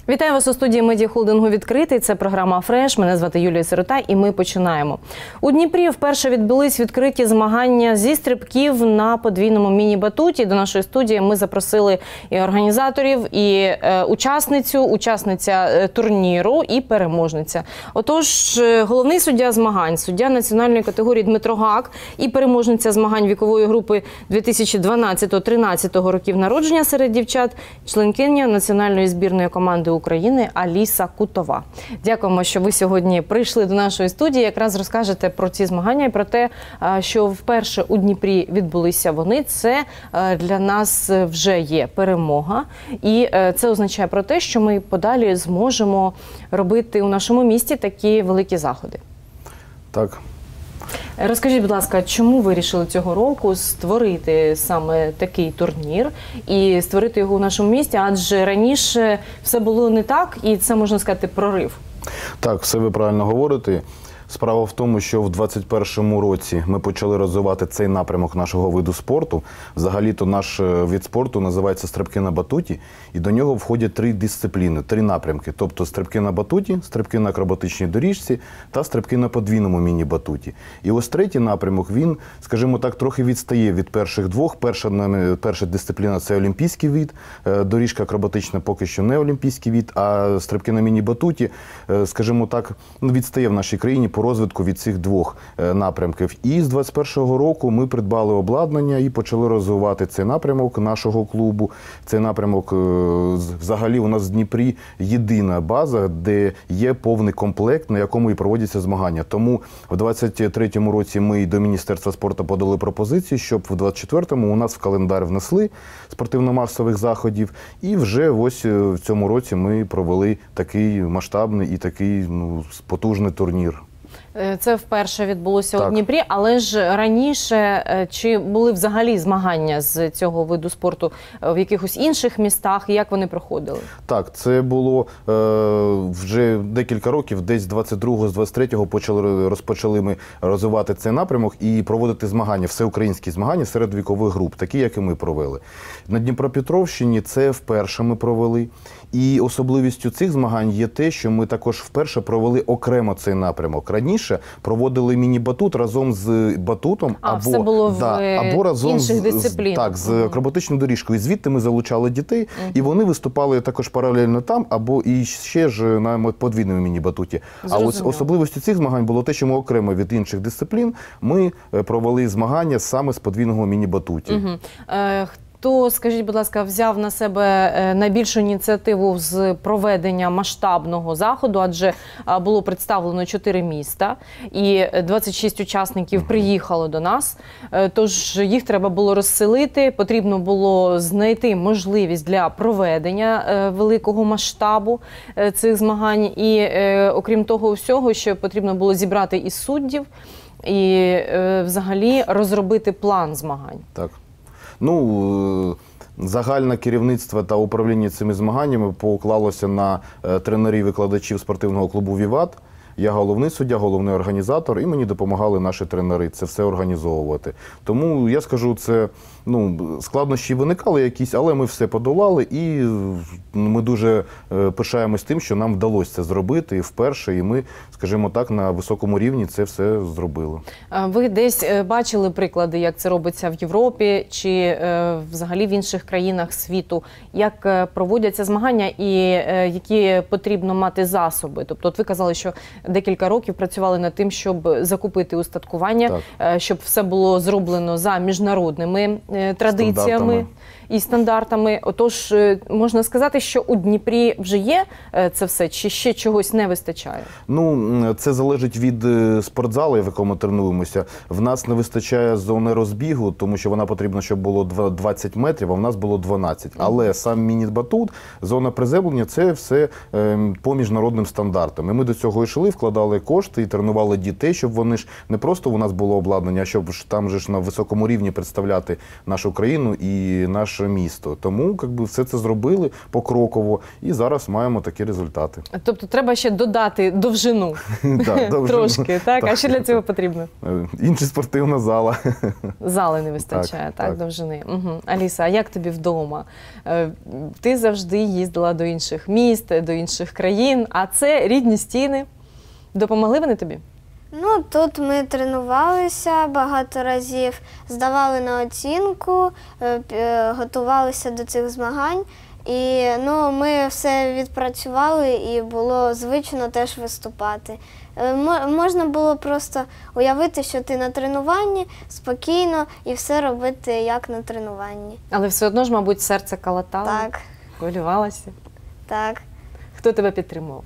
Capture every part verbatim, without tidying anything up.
Вітаю вас у студії медіахолдингу «Відкритий». Це програма «Фреш». Мене звати Юлія Сирота і ми починаємо. У Дніпрі вперше відбулись відкриті змагання зі стрибків на подвійному міні-батуті. До нашої студії ми запросили і організаторів, і е, учасницю, учасниця е, турніру і переможниця. Отож, е, головний суддя змагань, суддя національної категорії Дмитро Гак і переможниця змагань вікової групи дві тисячі дванадцятого-тринадцятого років народження серед дівчат, членкиня національної збірної команди України Аліса Кутова. Дякуємо, що ви сьогодні прийшли до нашої студії. Якраз розкажете про ці змагання і про те, що вперше у Дніпрі відбулися вони. Це для нас вже є перемога. І це означає про те, що ми подалі зможемо робити у нашому місті такі великі заходи. Так. Розкажіть, будь ласка, чому ви вирішили цього року створити саме такий турнір і створити його у нашому місті? Адже раніше все було не так, і це, можна сказати, прорив. Так, все ви правильно говорите. Справа в тому, що в двадцять першому році ми почали розвивати цей напрямок нашого виду спорту. Взагалі-то наш вид спорту називається стрибки на батуті, і до нього входять три дисципліни, три напрямки. Тобто стрибки на батуті, стрибки на акробатичній доріжці та стрибки на подвійному міні-батуті. І ось третій напрямок, він, скажімо так, трохи відстає від перших двох. Перша, перша дисципліна – це олімпійський вид, доріжка акробатична поки що не олімпійський вид, а стрибки на міні-батуті, скажімо так, відстає в нашій країні по розвитку від цих двох напрямків. І з двадцять першого року ми придбали обладнання і почали розвивати цей напрямок нашого клубу. Цей напрямок, взагалі, у нас в Дніпрі єдина база, де є повний комплект, на якому і проводяться змагання. Тому в двадцять третьому році ми до Міністерства спорту подали пропозицію, щоб в двадцять четвертому у нас в календар внесли спортивно-масових заходів. І вже ось в цьому році ми провели такий масштабний і такий, ну, потужний турнір. Це вперше відбулося так. у Дніпрі, але ж раніше чи були взагалі змагання з цього виду спорту в якихось інших містах, і як вони проходили? Так, це було е, вже декілька років, десь з двадцять другого, з двадцять третього почали, розпочали ми розвивати цей напрямок і проводити змагання, всеукраїнські змагання серед вікових груп, такі, як і ми провели. На Дніпропетровщині це вперше ми провели. І особливістю цих змагань є те, що ми також вперше провели окремо цей напрямок. Раніше проводили міні-батут разом з батутом, а, або, все було в да, або разом інших з, дисциплінах. Так, з акробатичною доріжкою. І звідти ми залучали дітей, угу. і вони виступали також паралельно там, або і ще ж на подвійному міні-батуті. А ось особливістю цих змагань було те, що ми окремо від інших дисциплін ми провели змагання саме з подвійного міні-батуті. Угу. Е, Хто, скажіть, будь ласка, взяв на себе найбільшу ініціативу з проведення масштабного заходу, адже було представлено чотири міста і двадцять шість учасників приїхало до нас, тож їх треба було розселити, потрібно було знайти можливість для проведення великого масштабу цих змагань і, окрім того всього, що потрібно було зібрати і суддів, і взагалі розробити план змагань. Так. Ну, загальне керівництво та управління цими змаганнями поклалося на тренерів-викладачів спортивного клубу «Віват». Я головний суддя, головний організатор, і мені допомагали наші тренери це все організовувати. Тому, я скажу, це, ну, складнощі виникали якісь, але ми все подолали, і ми дуже пишаємось тим, що нам вдалося це зробити вперше, і ми, скажімо так, на високому рівні це все зробили. Ви десь бачили приклади, як це робиться в Європі, чи взагалі в інших країнах світу, як проводяться змагання і які потрібно мати засоби? Тобто, от ви казали, що декілька років працювали над тим, щоб закупити устаткування, так. щоб все було зроблено за міжнародними традиціями стандартами. і стандартами. Отож, можна сказати, що у Дніпрі вже є це все, чи ще чогось не вистачає? Ну, це залежить від спортзалу, в якому тренуємося. В нас не вистачає зони розбігу, тому що вона потрібна, щоб було двадцять метрів, а в нас було дванадцять. Але сам міні-батут, зона приземлення – це все по міжнародним стандартам. І ми до цього йшли, вкладали кошти і тренували дітей, щоб вони ж не просто у нас було обладнання, а щоб там же ж на високому рівні представляти нашу країну і наш наше місто. Тому якби, все це зробили покроково і зараз маємо такі результати. Тобто треба ще додати довжину Да, довжину. трошки, так? А Так, що для цього так. потрібно? Е, Інша спортивна зала. Зали не вистачає, так, Так, так. довжини. Угу. Аліса, а як тобі вдома? Е, Ти завжди їздила до інших міст, до інших країн, а це рідні стіни. Допомогли вони тобі? Ну, тут ми тренувалися багато разів, здавали на оцінку, е, п- е, готувалися до цих змагань. І ну, ми все відпрацювали і було звично теж виступати. Е, мо- Можна було просто уявити, що ти на тренуванні спокійно і все робити як на тренуванні. Але все одно ж, мабуть, серце калатало, Так, хвилювалася. так. Хто тебе підтримував?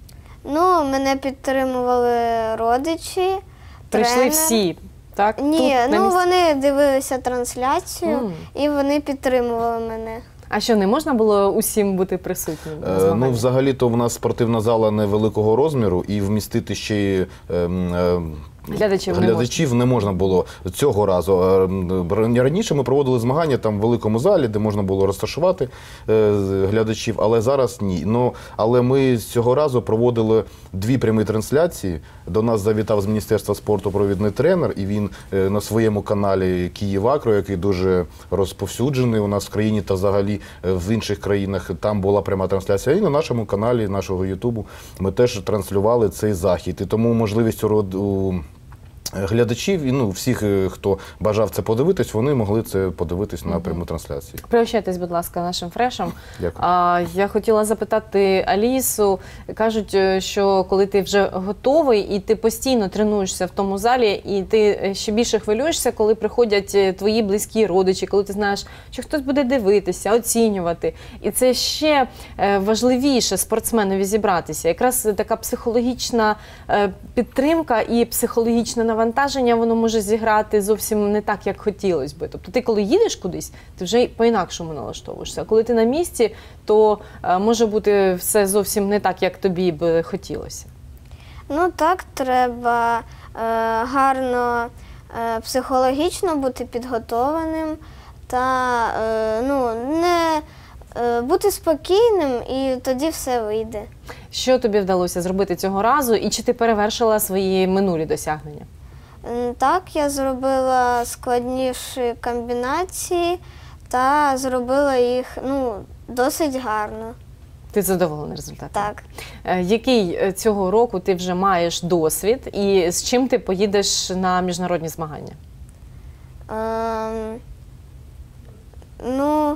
Ну, мене підтримували родичі, Прийшли тренер. всі, так? Ні, Тут, на ну місці? вони дивилися трансляцію Мгм. і вони підтримували мене. А що, не можна було усім бути присутнім на Е, Ну, змаганнях? взагалі-то в нас спортивна зала невеликого розміру і вмістити ще й ем, ем, Глядачів не глядачів не можна було цього разу. Е, Раніше ми проводили змагання там в великому залі, де можна було розташувати е, глядачів, але зараз ні. Ну, але ми цього разу проводили дві прямі трансляції. До нас завітав з Міністерства спорту провідний тренер, і він е, на своєму каналі «Київ-Акро», який дуже розповсюджений у нас в країні та взагалі е, в інших країнах, там була пряма трансляція. І на нашому каналі, нашого Ютубу, ми теж транслювали цей захід. І тому можливість у у глядачів, і ну, всіх, е, хто бажав це подивитись, вони могли це подивитись на пряму трансляції. Пригощайтесь, будь ласка, нашим фрешем. Дякую. А, я хотіла запитати Алісу. Кажуть, е, що коли ти вже готовий і ти постійно тренуєшся в тому залі, і ти ще більше хвилюєшся, коли приходять е, твої близькі родичі, коли ти знаєш, що хтось буде дивитися, оцінювати. І це ще е, важливіше спортсменові зібратися. Якраз така психологічна е, підтримка і психологічне навантаження, воно може зіграти зовсім не так, як хотілося би. Тобто ти, коли їдеш кудись, ти вже по-інакшому налаштовуєшся. А коли ти на місці, то е, може бути все зовсім не так, як тобі б хотілося. Ну так, треба е, гарно е, психологічно бути підготованим та е, ну, не е, бути спокійним, і тоді все вийде. Що тобі вдалося зробити цього разу, і чи ти перевершила свої минулі досягнення? М, Так, я зробила складніші комбінації та зробила їх ну, досить гарно. Ти задоволений результатом? Так. Е, Який е, цього року ти вже маєш досвід і з чим ти поїдеш на міжнародні змагання? Ем, ну,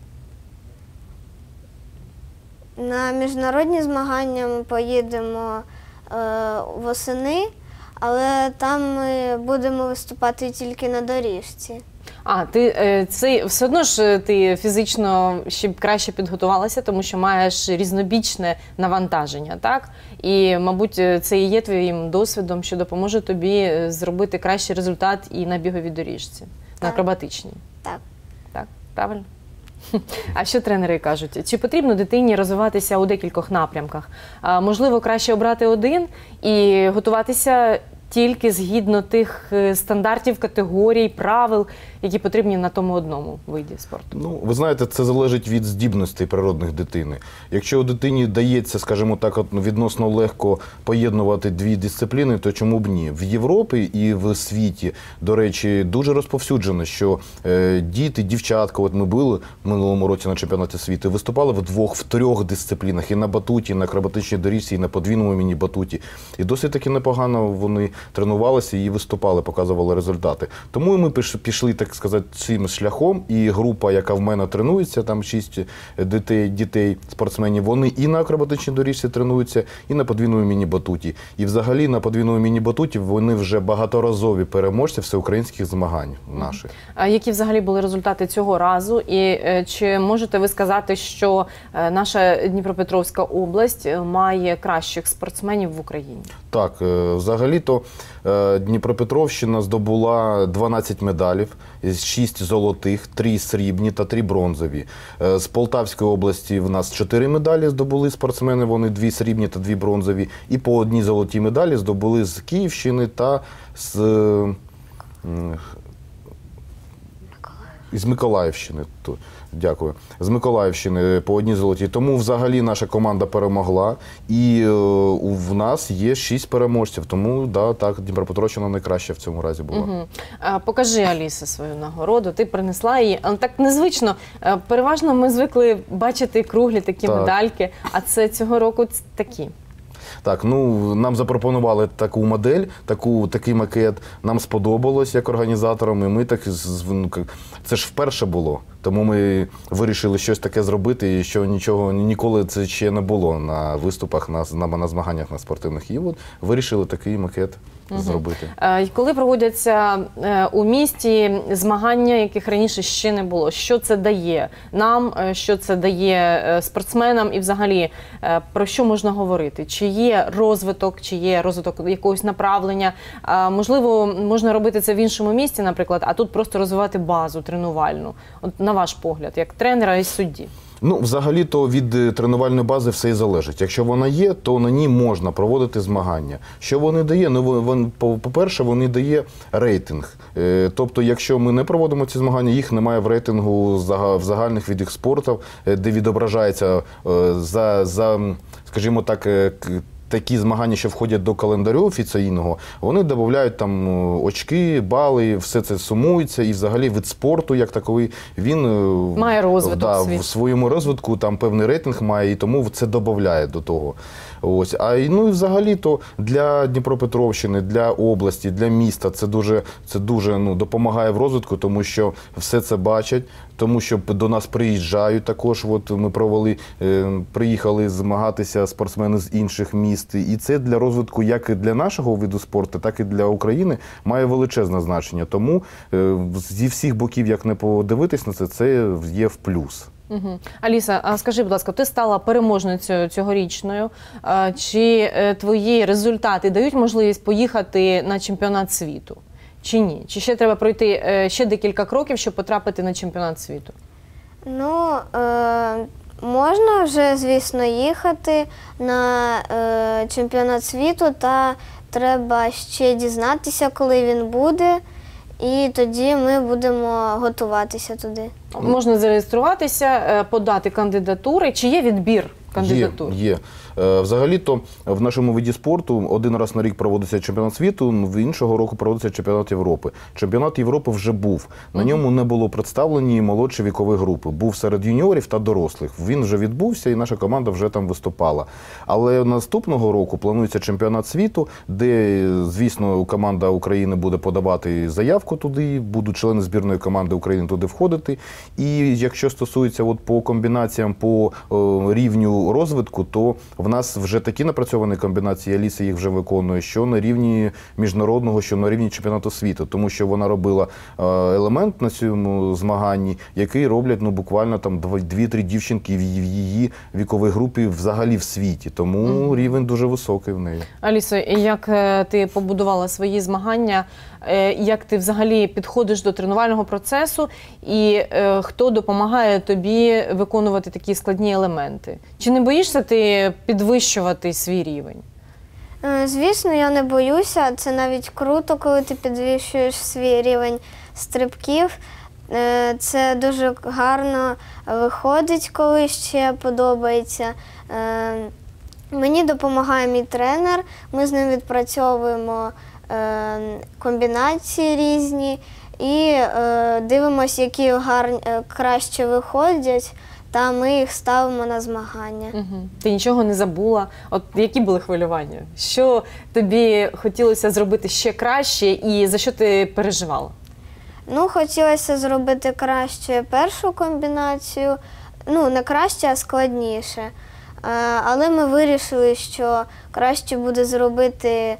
на міжнародні змагання ми поїдемо е, восени, але там ми будемо виступати тільки на доріжці. А, ти е, це все одно ж е, ти фізично ще б краще підготувалася, тому що маєш різнобічне навантаження, так? І, мабуть, е, це і є твоїм досвідом, що допоможе тобі е, зробити кращий результат і на біговій доріжці, на Так. акробатичній. Так. Так, правильно? А що тренери кажуть? Чи потрібно дитині розвиватися у декількох напрямках? А, можливо, краще обрати один і готуватися тільки згідно тих е, стандартів, категорій, правил, які потрібні на тому одному виді спорту? Ну, ви знаєте, це залежить від здібностей природних дитини. Якщо дитині дається, скажімо так, от відносно легко поєднувати дві дисципліни, то чому б ні? В Європі і в світі, до речі, дуже розповсюджено, що е, діти, дівчатка, от ми були в минулому році на чемпіонаті світу, виступали в двох, в трьох дисциплінах, і на батуті, і на акробатичній доріжці, і на подвійному міні-батуті. І досить таки непогано вони тренувалися і виступали, показували результати. Тому ми піш- пішли, так сказати, цим шляхом, і група, яка в мене тренується, там шість дітей, дітей, спортсменів, вони і на акробатичній доріжці тренуються, і на подвійному міні-батуті. І взагалі на подвійному міні-батуті вони вже багаторазові переможці всеукраїнських змагань наших. А які взагалі були результати цього разу? І е, чи можете ви сказати, що е, наша Дніпропетровська область е, має кращих спортсменів в Україні? Так, е, взагалі-то е, Дніпропетровщина здобула дванадцять медалів, шість золотих, три срібні та три бронзові. Е, З Полтавської області в нас чотири медалі здобули спортсмени, вони дві срібні та дві бронзові. І по одній золотій медалі здобули з Київщини та з, е, із Миколаївщини. То Дякую. З Миколаївщини по одній золотій. Тому взагалі наша команда перемогла. І е, в нас є шість переможців. Тому да, так, Дніпропетровщина найкраща в цьому разі була. Угу. А, покажи, Аліса, свою нагороду. Ти принесла її. Але так незвично. Е, Переважно ми звикли бачити круглі такі Так. медальки, а це цього року такі. Так, ну нам запропонували таку модель, таку, такий макет. Нам сподобалось як організаторам, і ми так з- ну, як- це ж вперше було. Тому ми вирішили щось таке зробити, що нічого ніколи це ще не було на виступах, на, на, на змаганнях на спортивних. І от вирішили такий макет зробити. Е, і Коли проводяться е, у місті змагання, яких раніше ще не було, що це дає нам, е, що це дає е, спортсменам і взагалі е, про що можна говорити? Чи є розвиток, чи є розвиток якогось направлення? Е, Можливо, можна робити це в іншому місті, наприклад, а тут просто розвивати базу тренувальну. От на ваш погляд, як тренера і судді. Ну, взагалі-то від е, тренувальної бази все і залежить. Якщо вона є, то на ній можна проводити змагання. Що вони дає? Ну, вон- вон- по- по-перше, вони дає рейтинг. Е, Тобто, якщо ми не проводимо ці змагання, їх немає в рейтингу зага- в загальних видах спорту, е, де відображається е, за, за, скажімо так, е, к- такі змагання, що входять до календарю офіційного, вони додають там е, очки, бали, все це сумується, і взагалі вид спорту як таковий, він е, Має розвиток да, свій. в своєму розвитку там певний рейтинг має, і тому це додає до того. Ось. А й- ну і взагалі то для Дніпропетровщини, для області, для міста це дуже, це дуже ну, допомагає в розвитку, тому що все це бачать, тому що до нас приїжджають також. От ми провели, е, приїхали змагатися спортсмени з інших міст. І це для розвитку як і для нашого виду спорту, так і для України має величезне значення. Тому е, зі всіх боків, як не подивитись на це, це є в плюс. Угу. Аліса, а скажи, будь ласка, ти стала переможницею цьогорічною. А, Чи е, твої результати дають можливість поїхати на чемпіонат світу? Чи ні? Чи ще треба пройти е, ще декілька кроків, щоб потрапити на чемпіонат світу? Ну, е, можна вже, звісно, їхати на е, чемпіонат світу, та треба ще дізнатися, коли він буде, і тоді ми будемо готуватися туди. Можна зареєструватися, е, подати кандидатури. Чи є відбір кандидатур? Є, є. Е, Взагалі-то в нашому виді спорту один раз на рік проводиться чемпіонат світу, в іншого року проводиться чемпіонат Європи. Чемпіонат Європи вже був. На ньому не було представлені молодші вікові групи. Був серед юніорів та дорослих. Він вже відбувся і наша команда вже там виступала. Але наступного року планується чемпіонат світу, де, звісно, команда України буде подавати заявку туди, будуть члени збірної команди України туди входити. І якщо стосується от по комбінаціям, по о, рівню розвитку, то в нас вже такі напрацьовані комбінації, Аліса їх вже виконує, що на рівні міжнародного, що на рівні чемпіонату світу, тому що вона робила е, елемент на цьому змаганні, який роблять ну буквально там дві-три дівчинки в її, в її віковій групі взагалі в світі. Тому mm-hmm. рівень дуже високий в неї. Алісо, як е, ти побудувала свої змагання, е, як ти взагалі підходиш до тренувального процесу і е, хто допомагає тобі виконувати такі складні елементи? Чи не боїшся ти підвищувати свій рівень? Е, Звісно, я не боюся. Це навіть круто, коли ти підвищуєш свій рівень стрибків. Е, Це дуже гарно виходить, коли ще подобається. Е, Мені допомагає мій тренер, ми з ним відпрацьовуємо е, комбінації різні і е, дивимося, які гарні, е, краще виходять, та ми їх ставимо на змагання. Угу. Ти нічого не забула? От які були хвилювання? Що тобі хотілося зробити ще краще і за що ти переживала? Ну, хотілося зробити краще першу комбінацію, ну, не краще, а складніше. Е, Але ми вирішили, що краще буде зробити е,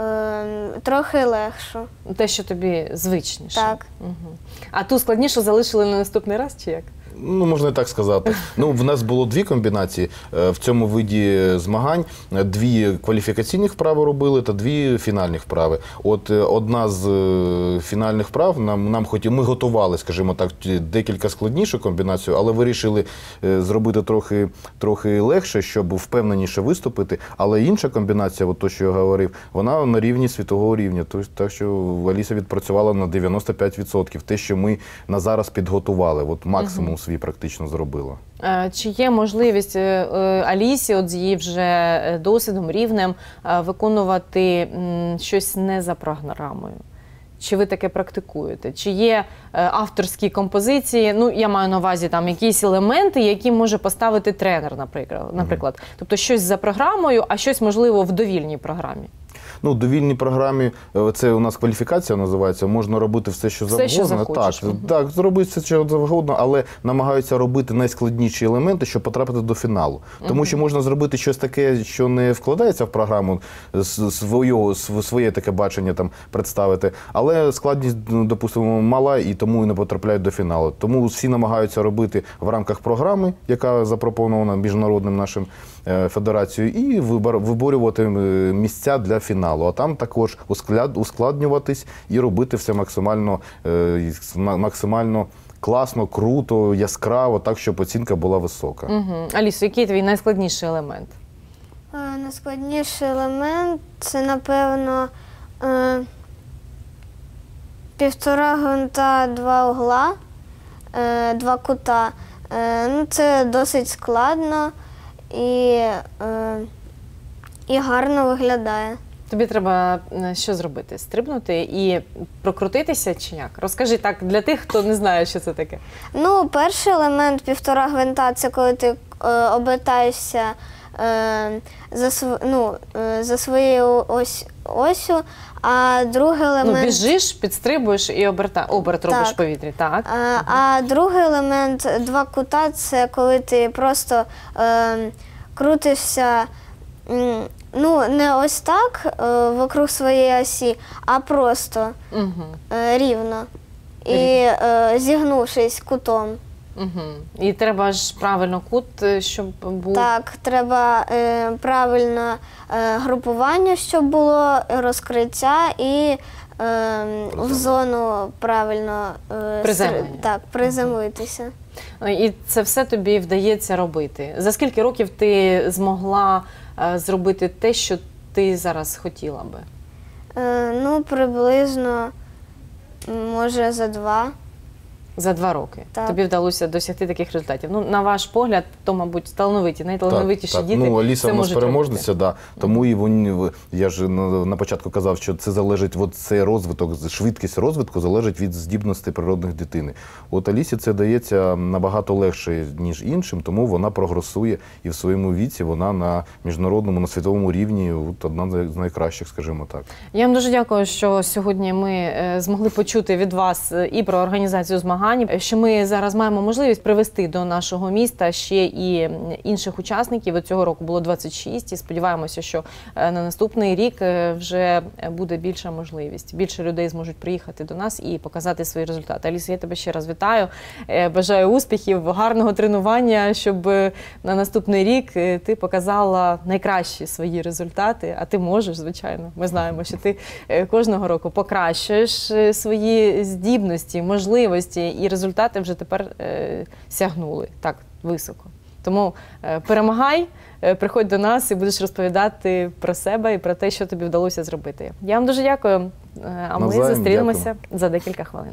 трохи легшу. Те, що тобі звичніше? Так. Угу. А ту складнішу залишили на наступний раз, чи як? Ну, можна і так сказати. Ну, в нас було дві комбінації е, в цьому виді змагань. Дві кваліфікаційних вправи робили та дві фінальних вправи. От е, одна з е, фінальних вправ, нам, нам хоті, ми готували, скажімо так, декілька складнішу комбінацію, але вирішили е, зробити трохи, трохи легше, щоб впевненіше виступити. Але інша комбінація, от то, що я говорив, вона на рівні світового рівня. Тож, так що Аліса відпрацювала на дев'яносто п'ять відсотків. Те, що ми на зараз підготували, от максимум свій практично зробила. Е, Чи є можливість е, е, Алісі, от з її вже е, досвідом, рівнем, е, виконувати м, щось не за програмою? Чи ви таке практикуєте? Чи є е, авторські композиції? Ну, я маю на увазі там якісь елементи, які може поставити тренер, наприклад. наприклад. Тобто щось за програмою, а щось, можливо, в довільній програмі. Ну, в довільній програмі, е, це у нас кваліфікація називається, можна робити все, що Все, завгодно. що захочеш. Так, так, зробити все, що завгодно, але намагаються робити найскладніші елементи, щоб потрапити до фіналу. Тому що можна зробити щось таке, що не вкладається в програму, с- свою, св- своє таке бачення там представити, але складність, ну, допустимо, мала, і тому і не потрапляють до фіналу. Тому всі намагаються робити в рамках програми, яка запропонована міжнародним нашим е, федерацією, і вибор- виборювати е, місця для фіналу. А там також ускляд- ускладнюватись і робити все максимально, е, ма- максимально класно, круто, яскраво, так, щоб оцінка була висока. Угу. Алісо, який твій найскладніший елемент? Е, Найскладніший елемент це, напевно, е, півтора гвинта, два угла, е, два кута. Е, ну, це досить складно і, е, і гарно виглядає. Тобі треба е, що зробити? Стрибнути і прокрутитися чи як? Розкажи так для тих, хто не знає, що це таке. Ну, перший елемент півтора гвинта це коли ти е, обертаєшся е, за, св, ну, е, за своєю ось, осю, а другий елемент. Ну, біжиш, підстрибуєш і оберта... оберт робиш в Так. повітрі, так? А, а другий елемент два кута це коли ти просто е, крутишся. м, Ну, не ось так е, вокруг своєї осі, а просто Угу. е, рівно. І е, зігнувшись кутом. Угу. І треба ж правильно кут, е, щоб був. Так, треба е, правильне е, групування, щоб було розкриття і е, в зону правильно е, Приземлення. стр- так, приземлитися. І це все тобі вдається робити. За скільки років ти змогла е, зробити те, що ти зараз хотіла би? Е, ну, приблизно, може, за два. За два роки. Так. Тобі вдалося досягти таких результатів. Ну, на ваш погляд, то, мабуть, талановиті, найталановитіші Так, так. діти. Ну, Аліса це у нас можуть переможниця, робити. да. Тому і вони, я ж на, на початку казав, що це залежить, от цей розвиток, швидкість розвитку залежить від здібностей природних дитини. От Алісі це дається набагато легше, ніж іншим, тому вона прогресує і в своєму віці вона на міжнародному, на світовому рівні от одна з найкращих, скажімо так. Я вам дуже дякую, що сьогодні ми е, змогли почути від вас е, і про організацію змагань, що ми зараз маємо можливість привести до нашого міста ще і інших учасників. От цього року було двадцять шість, і сподіваємося, що е, на наступний рік е, вже буде більша можливість. Більше людей зможуть приїхати до нас і показати свої результати. Аліса, я тебе ще раз вітаю. Е, Бажаю успіхів, гарного тренування, щоб е, на наступний рік е, ти показала найкращі свої результати. А ти можеш, звичайно. Ми знаємо, що ти е, кожного року покращуєш е, свої здібності, можливості, і результати вже тепер е, сягнули так високо. Тому е, перемагай, е, приходь до нас і будеш розповідати про себе і про те, що тобі вдалося зробити. Я вам дуже дякую, е, а ми Навзаєм, зустрінемося дякую. за декілька хвилин.